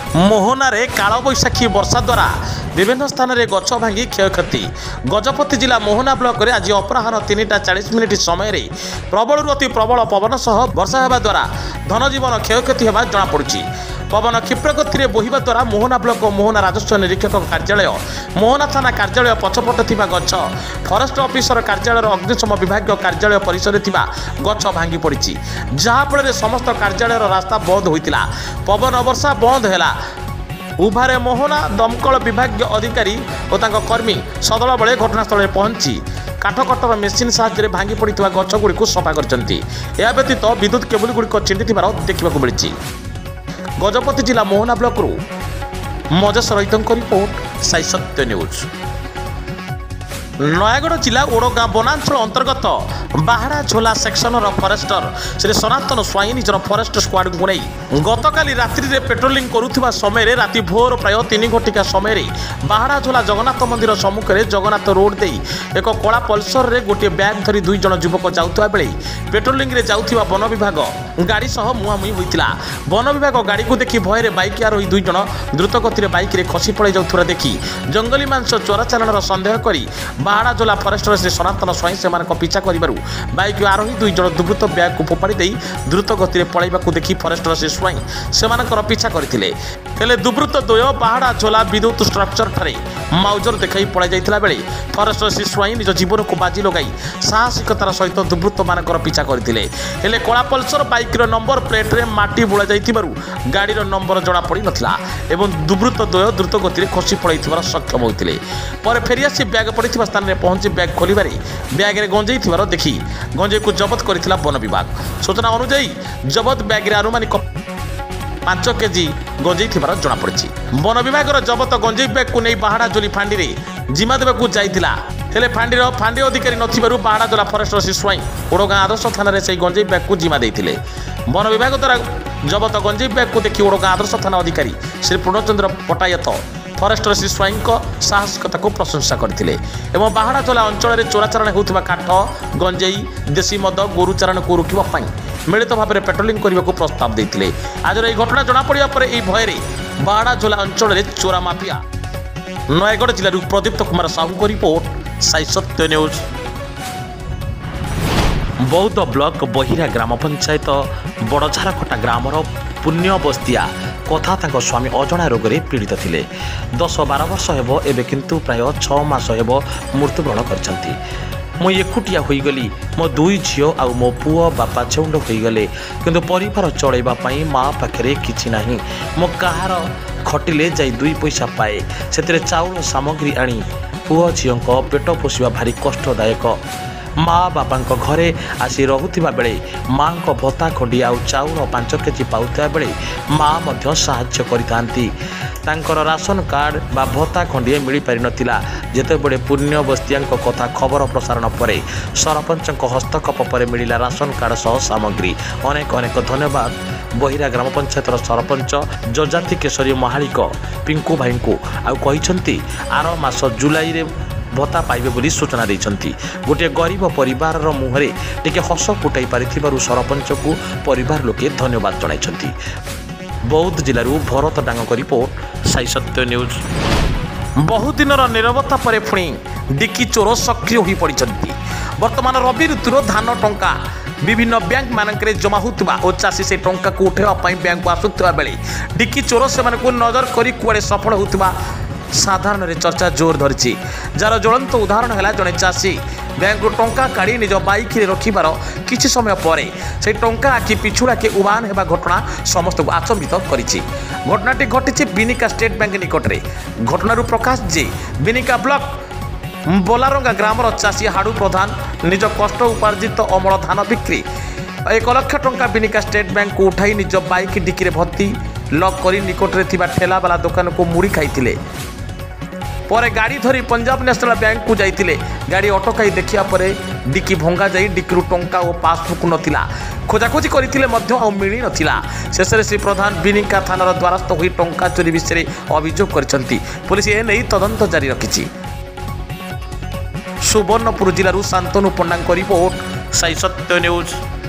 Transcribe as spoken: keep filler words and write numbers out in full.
मोहनारे कालबैशाखी वर्षा द्वारा विभिन्न स्थान में गछ भांगी क्षयक्षति। गजपति जिला मोहना ब्लॉक में आज अपराह तीन टा चालीस मिनिट समय प्रबल अति प्रबल पवन सह वर्षा होगा द्वारा धनजीवन क्षयक्षति होगा जमापड़ी। पवन क्षिप्र गति बोहिबा द्वारा मोहना ब्लॉक और मोहना राजस्व निरीक्षक कार्यालय, मोहना थाना कार्यालय पछपटे थिबा गछ, फरेस्ट ऑफिसर कार्यालय, अग्निशम विभाग कार्यालय परिसर थिबा गछ भांगी पड़ी, जहाँफल समस्त कार्यालय रास्ता बंद होता। पवन वर्षा बंद है उभारे मोहना दमकल विभाग अधिकारी और कर्मी सदल बेले घटनास्थल पहुंची काठ कटर मेसीन साहाय्य भांगी पड़ता गछगुड़ी सफा कर व्यतीत विद्युत केबुल गुड़िक छिंदी देखा मिली। गजपति जिला मोहना ब्लॉक रु मजेश रईतों रिपोर्ट साई सत्य न्यूज। नयागढ़ जिला ओडगाँ वनांचल अंतर्गत बाहाड़ा झोला सेक्शनर फरेस्टर श्री सनातन स्वाई निजर फरेस्ट स्क्वाड को नहीं गतकाली रात्रि रे पेट्रोलिंग करुवा समय राति भोर प्राय तीन घटिका समय बाहाड़ा झोला जगन्नाथ मंदिर सम्मुख में जगन्नाथ रोड दे एक कला पल्सर रे गोटे बैग धरी दुई जन युवक जाउथबा बेले पेट्रोलिंग रे जाउथबा वन विभाग गाड़ी सह मुहांमुही होइतिला। वन विभाग गाड़ी को देखि भय रे बाइक आरोही दुई जन द्रुत गति बाइक रे खसी पड़े जाउथरा देखि जंगली मांस चोरा चालाणर संदेह करी बाहाड़ा झोला फरेस्टर श्री सनातन स्वाई से पीछा कर बाइक आरोही दुई जन दुर्बृत्त बैग को फोपाड़ी दे द्रुत गति पलैवाक देखि फरेस्टर श्री स्वाई से पीछा करते दुर्बृत्त द्वय बाहाड़ा झोला विद्युत स्ट्रक्चर ठारे माउजर देखाई पड़ाई जाइतिला बेले फरेस्टर श्री स्वाई निज जीवन को बाजी लगाई साहसिकतार सहित दुर्बृत्त मान पीछा करते कला पल्सर बाइक नंबर प्लेट रे माटी बोला जाइतिबारु गाड़ी नंबर जना पड़ी नथिला एवं दुर्बृत्त द्वय द्रुत गति खसी पड़ाई सक्षम होते पर फेरिआसी बैग पड़ता स्थान में पहुंची बैग खोलिबारे बैग रे गंजेई थिबार देखि गंजेई को जबत करथिला वन विभाग। सूचना अनुसार जबत बैग रे अनुमानिक पांच केजी गंजेई थिबार जना पड़छि। वन विभाग जबत गंजेई बैग को नहीं बाहाड़ा झोली फांडी रे जिमा देबाकू जाइतिला हेले फांडीर फांडी अधिकारी नथिबारु बाहाड़ा झोला फरेस्टर श्री स्वाई ओडगाँ आदर्श थाना रे सेई गंजेई बैग को जिमा देइथिले। वन विभाग द्वारा जबत गंजेई बैग को देखि ओडगाँ आदर्श थाना अधिकारी श्री पूर्णचंद्र पटायत फरेस्टर श्री स्वाई साहसिकता को प्रशंसा करते एवं बाहाड़ा झोला अंचल में चोराचारण होता काठ गंजेई देशी मद गोरु चारण को रोकने मिलित भाव में पेट्रोलिंग करने को प्रस्ताव देते। आज यह घटना जना पड़ा पर यह भय बाहाड़ा झोला अंचल में चोरा माफिया। नयागढ़ जिलूर प्रदीप्त कुमार साहू को report Sai Satya news. Boudh block Bahira ग्राम पंचायत बड़झारखटा ग्रामर पुण्य बस्तिया कथा तांको स्वामी अजणा रोग रे पीड़ित थिले। दस बार वर्ष हेबो एबे किंतु प्राय छह मास हेबो मृत्युवरण करछंती। मु एकुटिया होई गली, मो दुई झियो आ मो पुओ बापा छौंड होई गले किंतु परिवार चलैबा पई मां पाखरे किछि नाही। मो कहार खटिले जाई दुई पैसा पाए सेतरे चाउल सामग्री आनी पुओ झियोंको पेट पोषिबा भारी कष्टदायक। माँ बापा घरे आसी रुवा बेले माँ भत्ता खंडी आउ चाउल पांच केजी पाउता बेले माँ मध्य साहाय्य करितांती। तांकर राशन कार्ड बा भत्ता खंडिए मिल पारि नथिला। जेतेबेले पुण्य बस्तिया कथा खबर प्रसारण पर सरपंच हस्तक्षेप पर मिला राशन कार्ड सह सामग्री। अनेक अनेक धन्यवाद बहिरा ग्राम पंचायतर सरपंच जजाति केशरी महालिक पिंकू भाई को आउती आर मास जुलाई रे भत्ता पाइबे बोली सूचना देइछंती। गोटे गरीब परिवार मुहरे टिके हस फुटाई पारिथिबारु सरपंच को परिवार लोके धन्यवाद जणाइछंती। बौद्ध जिलारू भरत डांग को रिपोर्ट साई सत्य न्यूज। बहुत दिन निरवता पर पुणी डिक्की चोर सक्रिय हो पड़ती। वर्तमान रबी ऋतुर धान टंका विभिन्न बैंक मानक जमा होता और चाषी से टंका को उठाई बैंक को आसुवा बेले डिक्की चोर से नजर कर कुआड़े सफल होता साधारण रे चर्चा जोर धरी। जार ज्वलंत उदाहरण है जड़े चाषी बैंक टंका काढ़ी निज बाइक रे रखिबार किछि समय पर से टंका आखि पिछुड़ा के उबान हेबा घटना समस्त को आचंबित करिछि। घटनाटी घटिछि बिनिका स्टेट बैंक निकट रे। घटनारू प्रकाश जे बिनिका ब्लॉक बोलारंगा ग्रामर चाषी हाडू प्रधान निज कष्ट उपार्जित अमल धान बिक्री एक लक्ष टंका बिनिका स्टेट बैंक को उठाई निज बाइक डिक्की रे भर्ती लक करी निकट रे थिबा ठेला वाला दुकान को मुड़ी खाइथिले। पर गाड़ी धरी पंजाब नेशनल बैंक को जाइतिले। गाड़ी अटकाई देखिया पर डिक्की भंगा जाई डिक्कीरू टंका और पासबुक नथिला। खोजाखोजी करथिले मध्य आ मिली नथिला। शेषरे श्री प्रधान बिनिका थानार द्वारस्थ होई टंका चोरी विषय अभियोग करछंती। पुलिस ए नै तदंत जारी रखिछि। सुवर्णपुर जिलारू शांतनु पंडा रिपोर्ट साई सत्य न्यूज।